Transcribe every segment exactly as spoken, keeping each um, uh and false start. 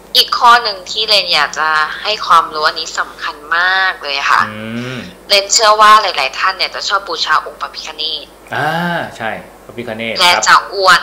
อีกข้อหนึ่งที่เรนอยากจะให้ความรู้อันนี้สำคัญมากเลยค่ะเรนเชื่อว่าหลายๆท่านเนี่ยจะชอบบูชาองค์พระพิฆเนศอ่าใช่พระพิฆเนศและจะอ้วน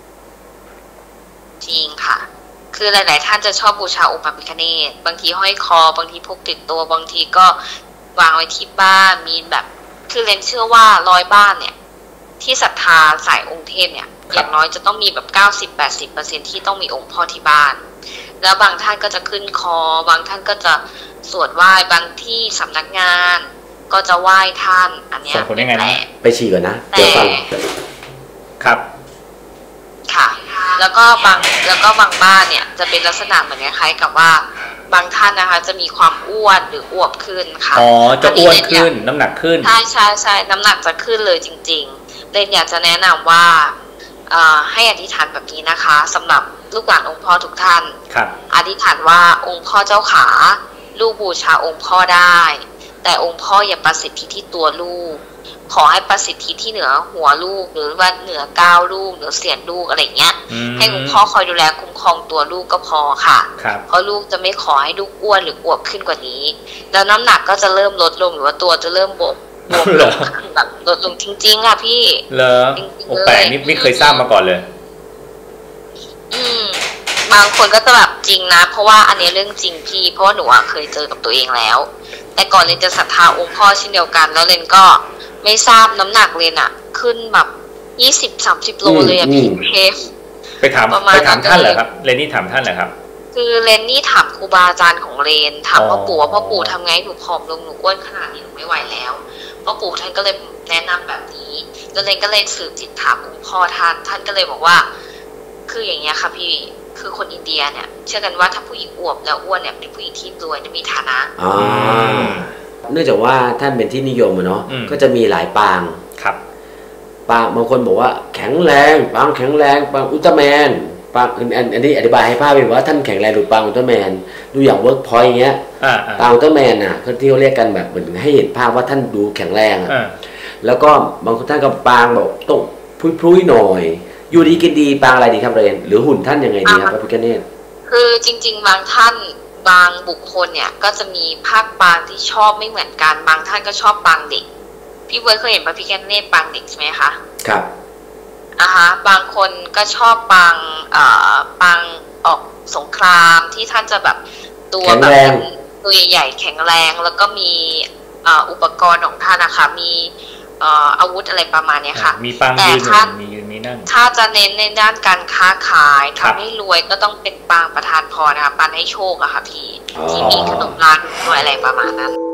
จริงค่ะคือหลายๆท่านจะชอบบูชาองค์พระพิฆเนศบางทีห้อยคอบางทีพกติดตัวบางทีก็วางไว้ที่บ้านมีแบบคือเรนเชื่อว่าร้อยบ้านเนี่ยที่ศรัทธาสายองค์เทพเนี่ยอย่างน้อยจะต้องมีแบบ เก้าสิบถึงแปดสิบเปอร์เซ็นต์ ที่ต้องมีองค์พ่อที่บ้านแล้วบางท่านก็จะขึ้นคอบางท่านก็จะสวดไหว้บางที่สำนักงานก็จะไหว้ท่านอันนี้ส่งผลยังไงนะไปฉี่ก่อนนะเดี๋ยวฟังครับค่ะแล้วก็บางแล้วก็บางบ้านเนี่ยจะเป็นลักษณะเหมือนคล้ายๆกับว่าบางท่านนะคะจะมีความอ้วนหรืออวบขึ้นค่ะอ๋อจะอ้วนขึ้นน้ำหนักขึ้นใช่ใช่ใช่น้ำหนักจะขึ้นเลยจริงๆเรนอยากจะแนะนำว่าให้อธิษฐานแบบนี้นะคะสำหรับลูกหลานองค์พ่อทุกท่านอธิษฐานว่าองค์พ่อเจ้าขาลูกบูชาองค์พ่อได้แต่องค์พ่ออย่าประสิทธิที่ตัวลูกขอให้ประสิทธิที่เหนือหัวลูกหรือว่าเหนือก้าวลูกเหนือเสียนลูกอะไรเงี้ยให้องค์พ่อคอยดูแลคุ้มครองตัวลูกก็พอค่ะเพราะลูกจะไม่ขอให้ลูกอ้วนหรืออวบขึ้นกว่านี้แล้วน้ำหนักก็จะเริ่มลดลงหรือว่าตัวจะเริ่มบวมบวมลงแบบลดลงจริงๆค่ะพี่เหรอโอ้แปลกนี่ไม่เคยทราบมาก่อนเลยอืมบางคนก็จะแบบจริงนะเพราะว่าอันนี้เรื่องจริงพี่เพราะว่าหนูเคยเจอกับตัวเองแล้วแต่ก่อนเรนจะศรัทธาองค์พ่อเช่นเดียวกันแล้วเรนก็ไม่ทราบน้ำหนักเรนอะขึ้นแบบยี่สิบสามสิบโลเลยอะพี่เคฟไปถามไปถามท่านเหรอครับเรนนี่ถามท่านเหรอครับคือเรนนี่ถามครูบาอาจารย์ของเรนถามพ่อปู่ว่าพ่อปู่ทำไงหนูผอมลงหนูอ้วนขนาดนี้หนูไม่ไหวแล้วพ่อปู่ท่านก็เลยแนะนำแบบนี้แล้วเรนก็เลยสืบจิตถามองค์พ่อท่านท่านก็เลยบอกว่าคืออย่างเงี้ยค่ะพี่คือคนอินเดียเนี่ยเชื่อกันว่าถ้าผู้หญิงอวบแล้วอ้วนเนี่ยเป็นผู้หญิงที่รวยจะมีฐานะอ๋อเนื่องจากว่าท่านเป็นที่นิยมเนาะก็จะมีหลายปางครับปางบางคนบอกว่าแข็งแรงปางแข็งแรงปางอุลตร้าแมนปางอันอันนี้อธิบายให้ภาพเป็นว่าท่านแข็งแรงหรือปางอุลตร้าแมนดูอย่างเวิร์กพอยต์อย่างเงี้ยปางอุลตร้าแมนน่ะที่เขาเรียกกันแบบเหมือนให้เห็นภาพว่าท่านดูแข็งแรงอ่ะแล้วก็บางคนท่านก็ปางแบบต้องพุ้ยๆหน่อยอยู่ดีกินดีปางอะไรดีครับเรนหรือหุ่นท่านยังไงดีครับพระพิฆเนศคือจริงๆบางท่านบางบุคคลเนี่ยก็จะมีภาคปางที่ชอบไม่เหมือนกันบางท่านก็ชอบปางเด็กพี่เวิร์ดเคยเห็นพระพิฆเนศปางเด็กใช่ไหมคะครับอ่าฮะบางคนก็ชอบปางเอ่อปางออกสงครามที่ท่านจะแบบตัวแบบตัวใหญ่ๆแข็งแรงแล้วก็มีอุปกรณ์ของท่านนะคะมีอาวุธอะไรประมาณนี้ค่ะมีปางยืนมียืนมีนั่งถ้าจะเน้นในด้านการค้าขายทำให้รวยก็ต้องเป็นปางประธานพรนะคะปางให้โชคอะค่ะพี่ที่มีขนมร้านด้วยอะไรประมาณนั้น